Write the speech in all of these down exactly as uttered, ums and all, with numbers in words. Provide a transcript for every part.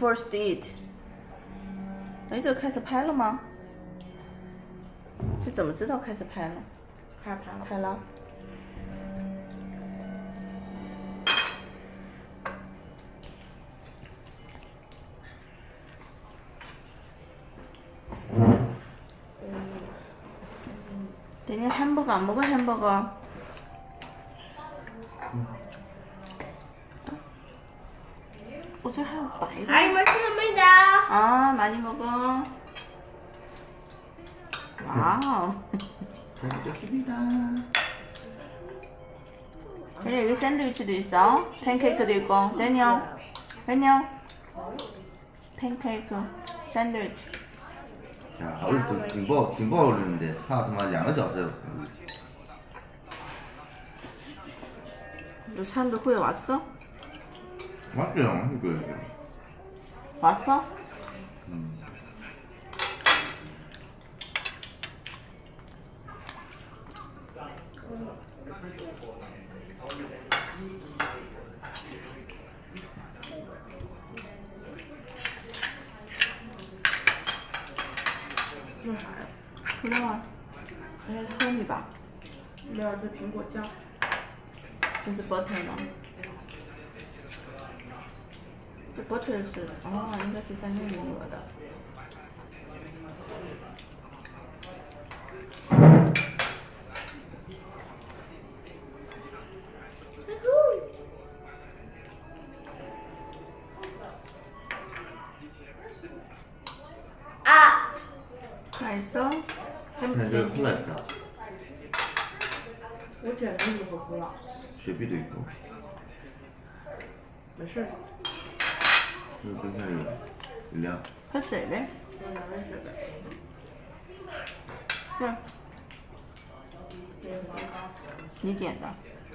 first eat。哎，这个开始拍了吗？这怎么知道开始拍了？ 开拍了。 拍了。点点 hamburger 먹어 hamburger。我这还有白的。 아니 맛있습니다. 아 많이 먹어. 와우. 잘 먹겠습니다. 데니 여기 샌드위치도 있어. 팬케이크도 있고. 데니요. 데니요. 팬케이크 샌드위치. 야, 우리 또 김밥 김밥 올리는데 하나 더 만两个小时. 너 사람들 후에 왔어? 맞죠? 이거. 왔어? 음. 이건啥呀？ 그래. 그래 처음이 봐. 没有，这苹果酱。 这是 butter 吗？这 butter 是哦，应该是在那里抹的。 啊！ 맛있어? 근데 저 콜라 있어. 我姐没怎么喝苦了。 雪碧도 있고. 没事。 그리고冰箱里 饮料. 喝水呗。 我两杯水呗。 对。你点的。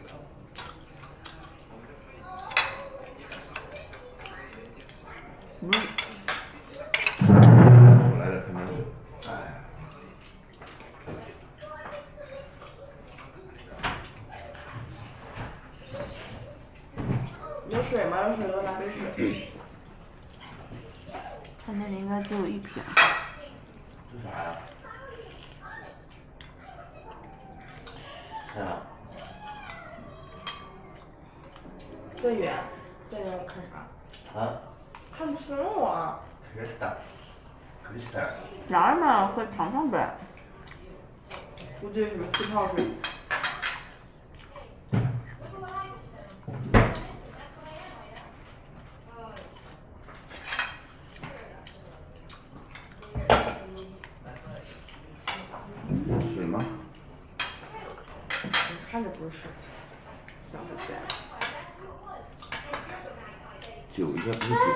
嗯。 我来了，可能。哎。 有水吗？有水，给我拿杯水。 他那里应该只有一瓶。 这啥呀？啥？ 再远，再远看啥？ 啊？ 看不清我。 크리스탈. 크리스탈. 나얼마会尝尝呗。 估计什么气泡水。 水吗？ 看着不是水，想不起来。 酒应该不是酒。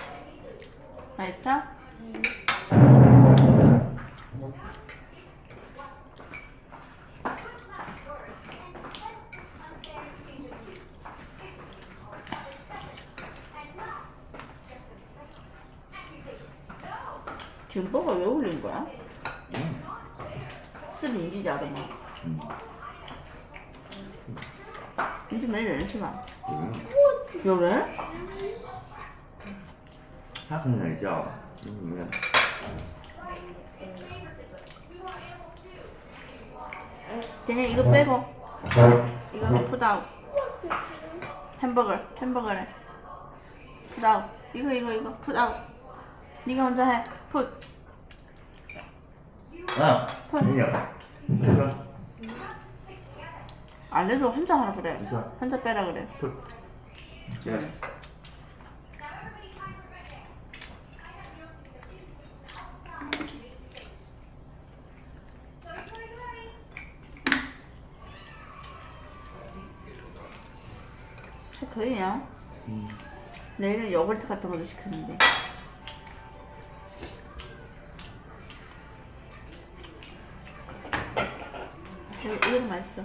맛있어? 김버거 왜 올린 거야? 음. 是邻居家的吗？ 음. 邻居没人是吧？ 음. 有人？ 他可能也叫，嗯，没有。 그냥 이거 빼고 이거 푸다우 햄버거 햄버거래 푸다우 이거 이거 이거 푸다우 네가 혼자 해 풋. 아, 풋. 아니야. 이거. 안 해도 혼자 하라 그래. 이거. 혼자 빼라 그래. 풋. 예. 그이야 음. 내일은 요구르트 같은 것도 시켰는데. 이거, 이거 맛있어.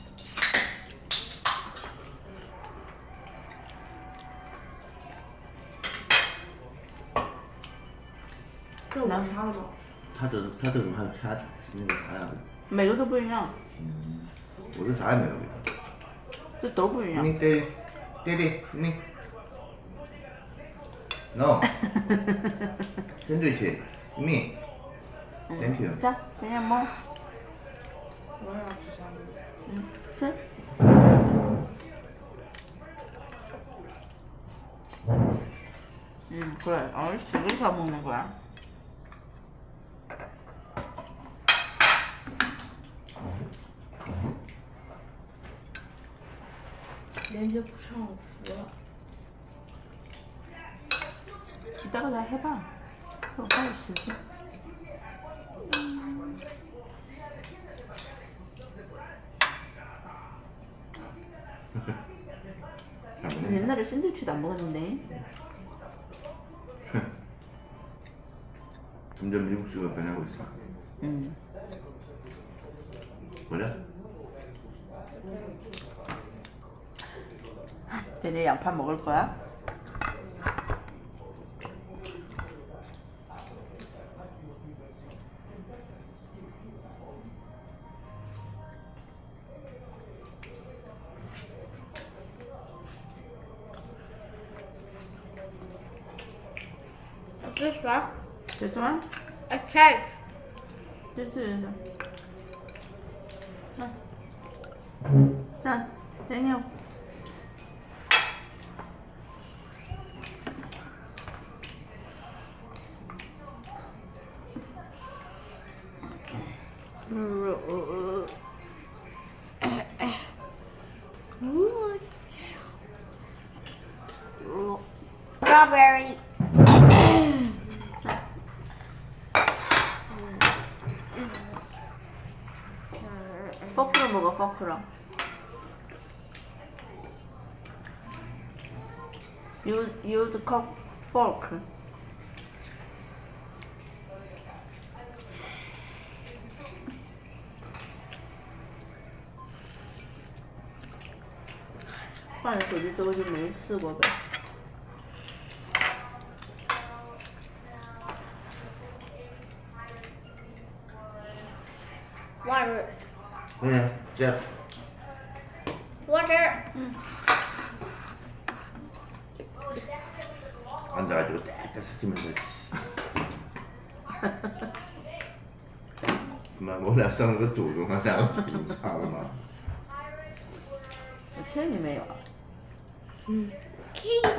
나啥了吗？ 他这他这种还有其他那个啥呀？ 每个都不一样。 嗯，我这啥也没有味道。 这都不一样。 你对，对对，你。 No. 샌드위치. Me. 응. Thank you. 자, 그냥 뭐. 我也要吃三明治。 응. 吃. 응, 그래. 어이씨, 왜 사 먹는 거야? 连接不上，我服了。 이따가 다 해봐. 그럼 빨리 쓰지. 옛날에 샌드위치도 안 먹었는데. 점점 미국식으로 변하고 있어. 응. 그래? 쟤네 양파 먹을 거야? This one? This one? A cake. This is. 자, Daniel. Strawberry. 포크로 먹어, 포크로. Use, use the fork.换手机之后就没试过呗。 Water. 그래, 자. Water. 응. 앉아가지고 딱딱 시키면서. 그만 몰라 쓰는 거 조종하냐, 사람아. 我欠你没有？ Cakes.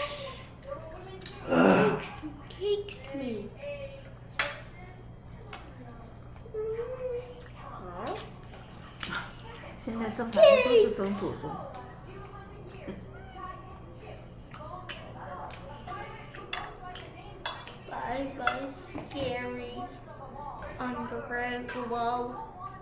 Cakes. Cakes me. 现在生孩子都是生祖宗。 Bye bye, scary. Unbreakable.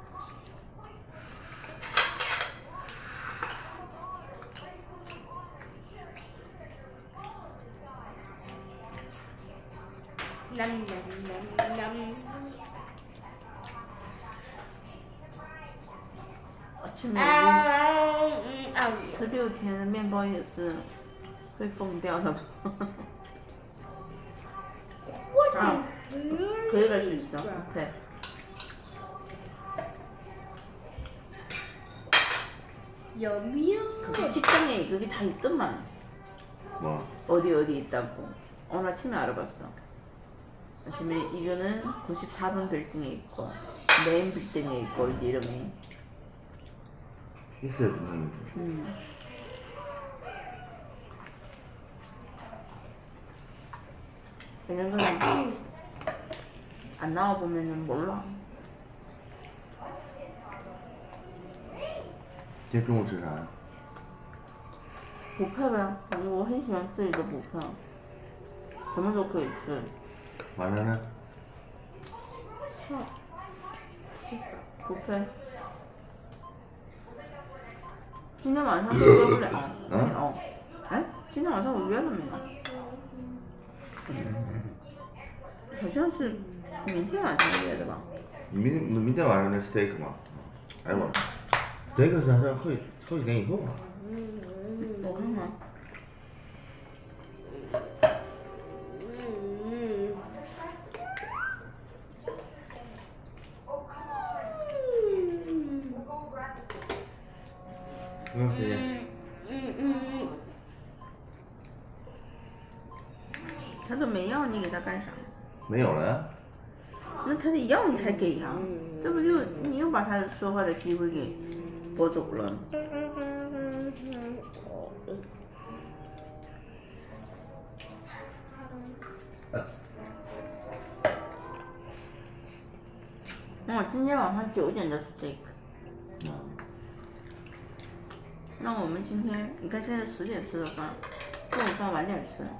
Num num num num. 아침에 啊十六天的面包也是会疯掉的。 아, 그럴 수 있어. 그래. 여미야. 그 식당에 그게 다 있더만. 뭐? 어디 어디 있다고. 오늘 아침에 알아봤어. 아침에 이거는 구십사 번 빌딩에 있고 메인 빌딩에 있고 이제 이름이. 있어야 되는 음. 이런 거는 안 나와 보면은 몰라. 今天中午吃啥呀？ 补票呗，我很喜欢这里的补票，什么都可以吃。 晚上呢？ 补票。今天晚上都约不了。没有。哎，今天晚上我约了没有？好像是明天晚上约的吧？ 明明天晚上的 steak 吗？哎我，这个是好像好几好几天以后吧。 我看看。 嗯，可以。 嗯嗯嗯。 他都没要，你给他干啥？ 没有了呀。 那他得要你才给呀、这不就你又把他说话的机会给夺走了？嗯，今天晚上九点的 steak。那我们今天，你看现在十点吃的饭，中午饭晚点吃。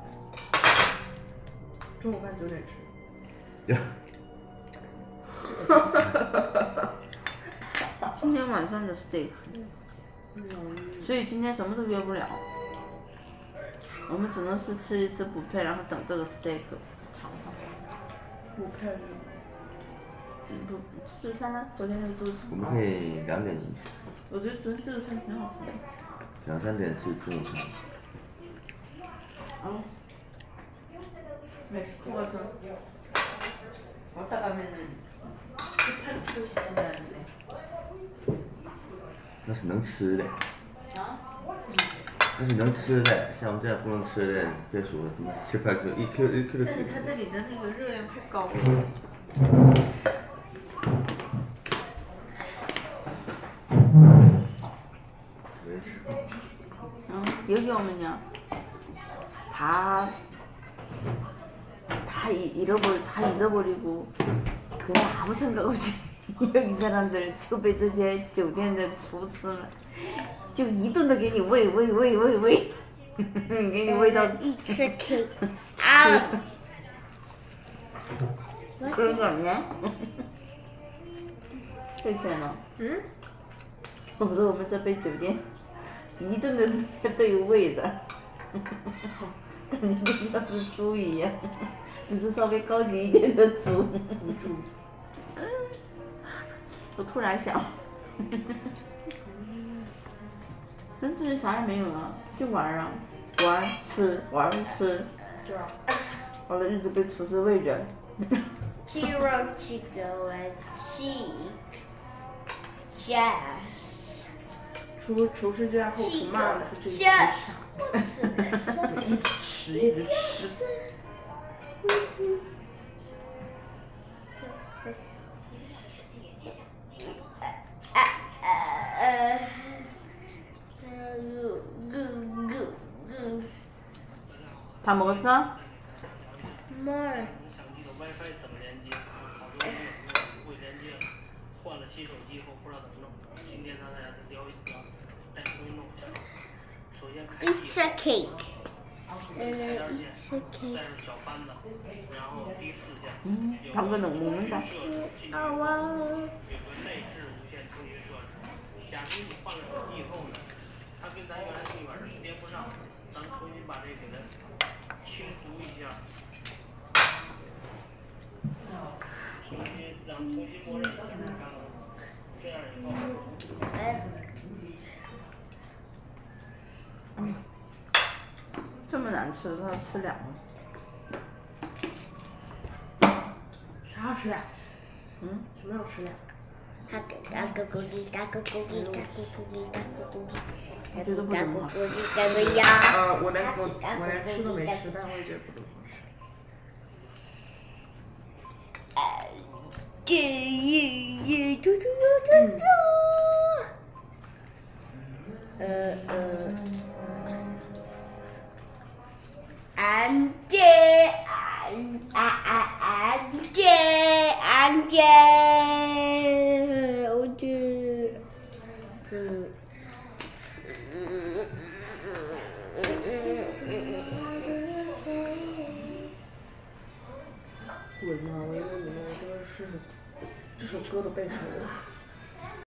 中午饭九点吃。 呀。 今天晚上的 steak， 所以今天什么都约不了，我们只能是吃一次补配，然后等这个 steak 尝尝。 补配是嗯，不，自助餐呢？昨天那个自助餐。 我们可以两点进去。 我觉得昨天自助餐挺好吃的。 两三点吃中午饭。 嗯。美食课程。我大概没人。看出现在那是能吃的。 啊？ 那是能吃的，像我们这样不能吃的，别说什么七八克、一 Q 一 Q 的。 但是它这里的那个热量太高了。嗯，여기 오면요. 다, 다 잃어버, 다 잊어버리고 그냥 아무 생각 없이 여기 사람들特别这些酒店的厨师们就一顿的给你喂喂喂喂喂，给你喂到。 It's a cake. Ah. 그런 거 아니야? 这天呢？ 嗯？ 我说我们这杯酒店一顿的在被喂的，感觉就像是猪一样，只是稍微高级一点的猪。 猪。 我突然想，但这里啥也没有啊，就玩啊，玩吃玩吃， 对啊。 完了一直被厨师喂着。 Zero to go and seek. Yes. 厨厨师就在后厨骂了，就这一 Yes. 直吃一直吃。 다 먹었어? More. 相机的 WiFi 怎么连接？好多人不会连接，换了新手机以后不知道怎么弄。今天让大家聊一聊，带东西弄一下。首先开 It's a cake. 开点儿 It's a 带 cake. 上小扳子，然后第四项 음, 有 당근은 먹는다. 设置进去 I 以后 want. 有个内置无线通讯设置。假如你换了手机以后呢，它跟咱原来那边是连不上，咱们重新把这个给它清除一下。重新让重新默认一下，然后这样以后。 这么难吃，他吃两个。 啥要吃俩？ 嗯？ 什么要吃俩？ 大个大个咕叽大个咕叽大个咕叽大个咕叽， 我觉得不怎么好吃。 咕叽大个呀。 呃，我连我我连吃都没吃，但我也觉得不怎么好吃。 这耶耶嘟嘟嘟嘟。呃呃。And and and and我这嗯。 滚呐！我一问你们，我说是这首歌都背熟了。